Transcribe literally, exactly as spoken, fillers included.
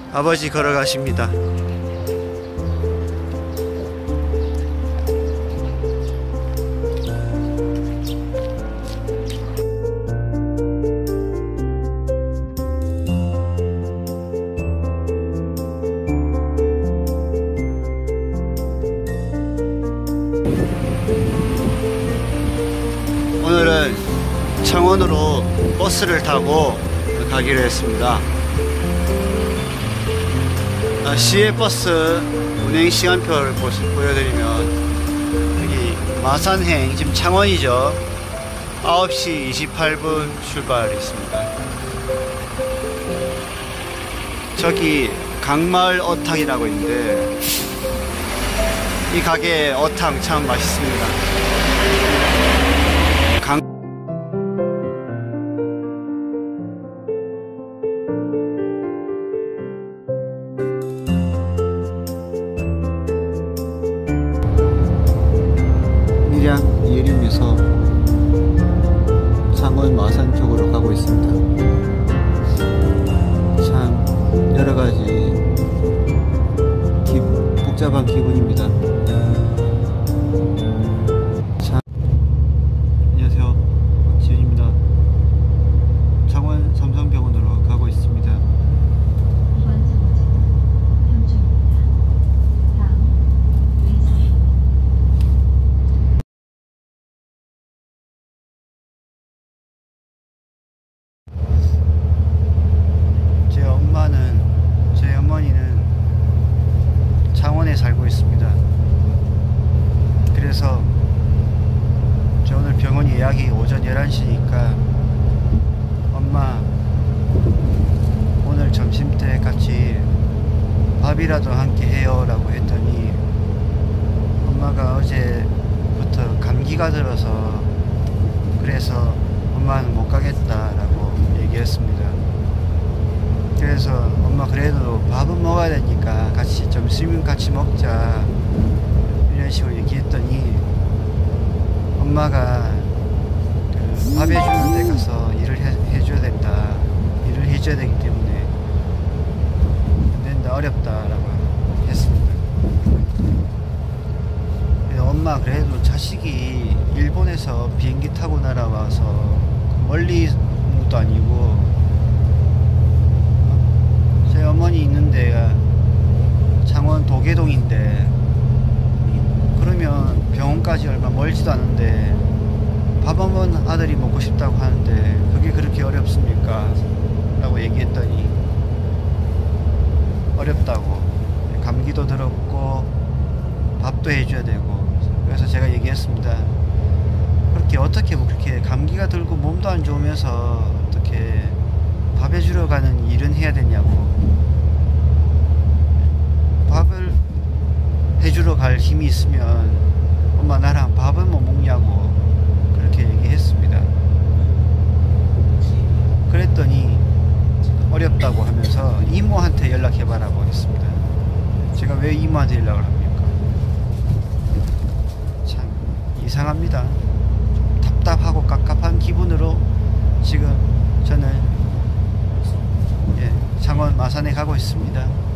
아버지 걸어가십니다. 오늘은 창원으로 버스를 타고 가기로 했습니다. 아, 시외버스 운행 시간표를 보여드리면 여기 마산행, 지금 창원이죠. 아홉 시 이십팔 분 출발이 있습니다. 저기 강마을 어탕이라고 있는데 이 가게 어탕 참 맛있습니다. 강 밀양 예림에서 창원 마산 쪽으로 가고 있습니다. 참 여러가지 기, 복잡한 기분입니다. 참. 안녕하세요, 지은입니다. 창원 삼성병원으로 가고 있습니다. 제 엄마는, 제 어머니는 창원에 살고 있습니다. 그래서 저 오늘 병원 예약이 오전 열한 시니까 엄마 오늘 점심때 같이 밥이라도 함께 해요 라고 했더니 엄마가 어제부터 감기가 들어서 그래서 엄마는 못 가겠다 라고 얘기했습니다. 그래서 엄마 그래도 밥은 먹어야 되니까 같이 점심은 같이 먹자 이런 식으로 얘기했더니 엄마가 그 밥 해주는 데 가서 일을 해, 해줘야 된다, 일을 해줘야 되기 때문에 안 된다, 어렵다 라고 했습니다. 그래서 엄마 그래도 자식이 일본에서 비행기 타고 날아와서 멀리 온 것도 아니고 제 어머니 있는 데가 창원 도계동인데 그러면 병원까지 얼마 멀지도 않은데 밥 한 번 아들이 먹고 싶다고 하는데 그게 그렇게 어렵습니까? 라고 얘기했더니 어렵다고, 감기도 들었고 밥도 해줘야 되고. 그래서 제가 얘기했습니다. 그렇게 어떻게 뭐 그렇게 감기가 들고 몸도 안 좋으면서 어떻게 밥 해주러 가는 일은 해야 되냐고, 밥을 해주러 갈 힘이 있으면 엄마 나랑 밥은 못 먹냐고 그렇게 얘기했습니다. 그랬더니 어렵다고 하면서 이모한테 연락해봐라고 했습니다. 제가 왜 이모한테 연락을 합니까? 참 이상합니다. 좀 답답하고 깝깝한 기분으로 지금 저는 예, 창원 마산에 가고 있습니다.